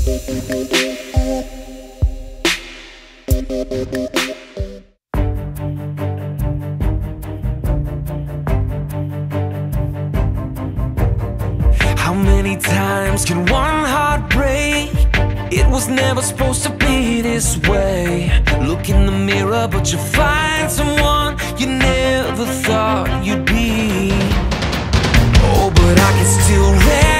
How many times can one heart break? It was never supposed to be this way. Look in the mirror but you find someone you never thought you'd be. Oh, but I can still